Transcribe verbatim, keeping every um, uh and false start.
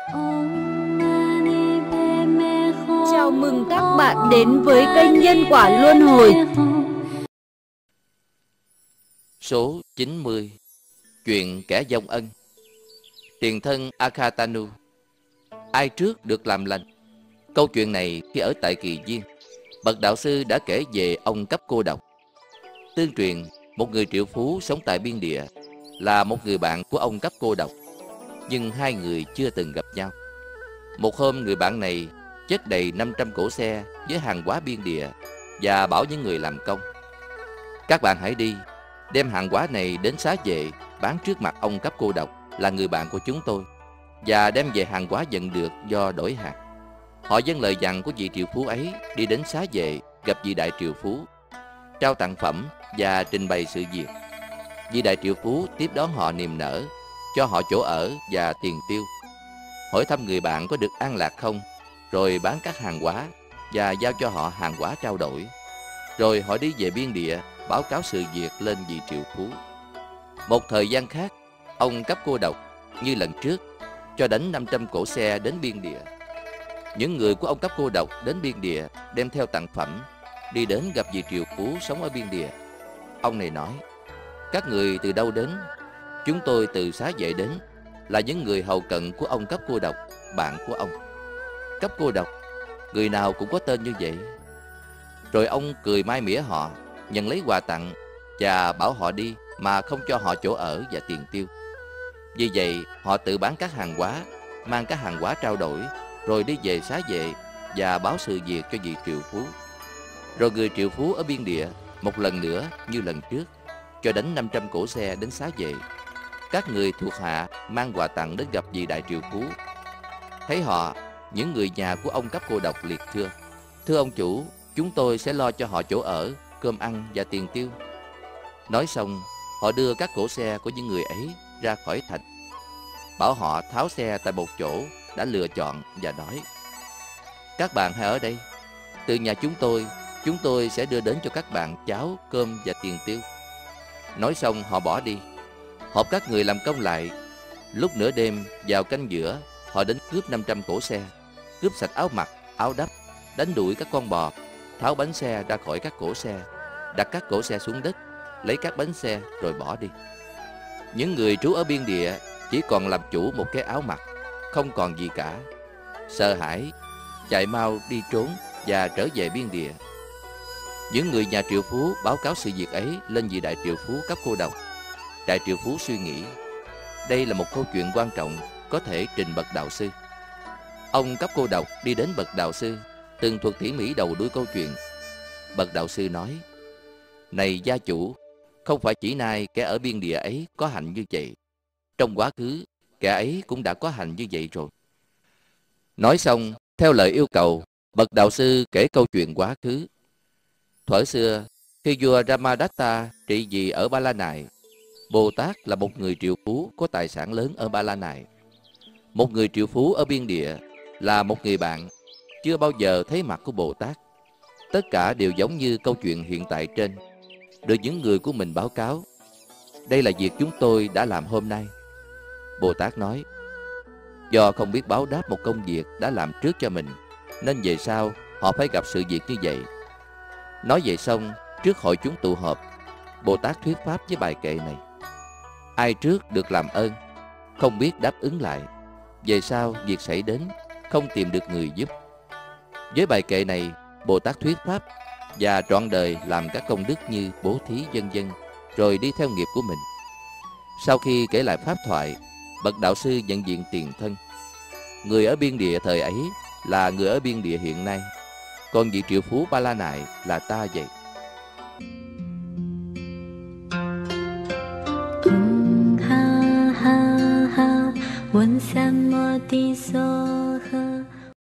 Chào mừng các bạn đến với kênh Nhân Quả Luân Hồi. Số chín mươi. Chuyện kẻ vong ân. Tiền thân Akatanu. Ai trước được làm lành? Câu chuyện này khi ở tại Kỳ Viên, bậc đạo sư đã kể về ông cấp cô độc. Tương truyền, một người triệu phú sống tại biên địa là một người bạn của ông cấp cô độc, nhưng hai người chưa từng gặp nhau. Một hôm, người bạn này chất đầy năm trăm cỗ xe với hàng hóa biên địa và bảo những người làm công: các bạn hãy đi, đem hàng hóa này đến xá vệ bán trước mặt ông cấp cô độc là người bạn của chúng tôi, và đem về hàng hóa nhận được do đổi hàng. Họ dâng lời dặn của vị triệu phú ấy, đi đến xá vệ gặp vị đại triệu phú, trao tặng phẩm và trình bày sự việc. Vị đại triệu phú tiếp đón họ niềm nở, cho họ chỗ ở và tiền tiêu, hỏi thăm người bạn có được an lạc không, rồi bán các hàng hóa và giao cho họ hàng hóa trao đổi. Rồi họ đi về biên địa báo cáo sự việc lên vị triệu phú. Một thời gian khác, ông cấp cô độc như lần trước cho đánh năm trăm cỗ xe đến biên địa. Những người của ông cấp cô độc đến biên địa đem theo tặng phẩm, đi đến gặp vị triệu phú sống ở biên địa. Ông này nói: các người từ đâu đến? Chúng tôi từ xá vệ đến, là những người hầu cận của ông cấp cô độc, bạn của ông. Cấp cô độc, người nào cũng có tên như vậy. Rồi ông cười mai mỉa họ, nhận lấy quà tặng và bảo họ đi mà không cho họ chỗ ở và tiền tiêu. Vì vậy họ tự bán các hàng hóa, mang các hàng hóa trao đổi, rồi đi về xá vệ và báo sự việc cho vị triệu phú. Rồi người triệu phú ở biên địa một lần nữa như lần trước cho đánh năm trăm cỗ xe đến xá vệ. Các người thuộc hạ mang quà tặng đến gặp vị đại triệu phú. Thấy họ, những người nhà của ông cấp cô độc liệt thưa: thưa ông chủ, chúng tôi sẽ lo cho họ chỗ ở, cơm ăn và tiền tiêu. Nói xong, họ đưa các cỗ xe của những người ấy ra khỏi thành, bảo họ tháo xe tại một chỗ đã lựa chọn và nói: các bạn hãy ở đây, từ nhà chúng tôi, chúng tôi sẽ đưa đến cho các bạn cháo, cơm và tiền tiêu. Nói xong họ bỏ đi. Họp các người làm công lại. Lúc nửa đêm vào canh giữa, họ đến cướp năm trăm cỗ xe, cướp sạch áo mặc, áo đắp, đánh đuổi các con bò, tháo bánh xe ra khỏi các cỗ xe, đặt các cỗ xe xuống đất, lấy các bánh xe rồi bỏ đi. Những người trú ở biên địa chỉ còn làm chủ một cái áo mặc, không còn gì cả. Sợ hãi, chạy mau đi trốn và trở về biên địa. Những người nhà triệu phú báo cáo sự việc ấy lên vị đại triệu phú cấp cô độc. Đại triệu phú suy nghĩ, đây là một câu chuyện quan trọng, có thể trình bậc đạo sư. Ông cấp cô độc đi đến bậc đạo sư, tường thuật tỉ mỉ đầu đuôi câu chuyện. Bậc đạo sư nói: này gia chủ, không phải chỉ nay kẻ ở biên địa ấy có hạnh như vậy. Trong quá khứ, kẻ ấy cũng đã có hạnh như vậy rồi. Nói xong, theo lời yêu cầu, bậc đạo sư kể câu chuyện quá khứ. Thuở xưa, khi vua Ramadatta trị vì ở Ba La Nại, Bồ Tát là một người triệu phú có tài sản lớn ở Ba La Nại. Một người triệu phú ở biên địa là một người bạn, chưa bao giờ thấy mặt của Bồ Tát. Tất cả đều giống như câu chuyện hiện tại trên, được những người của mình báo cáo: đây là việc chúng tôi đã làm hôm nay. Bồ Tát nói: do không biết báo đáp một công việc đã làm trước cho mình, nên về sau họ phải gặp sự việc như vậy. Nói vậy xong, trước hội chúng tụ họp, Bồ Tát thuyết pháp với bài kệ này: ai trước được làm ơn, không biết đáp ứng lại, về sau việc xảy đến, không tìm được người giúp. Với bài kệ này, Bồ Tát thuyết pháp và trọn đời làm các công đức như bố thí vân vân, rồi đi theo nghiệp của mình. Sau khi kể lại pháp thoại, bậc đạo sư nhận diện tiền thân. Người ở biên địa thời ấy là người ở biên địa hiện nay, còn vị triệu phú Ba La Nại là ta vậy. ha ha ha, 问三摩地所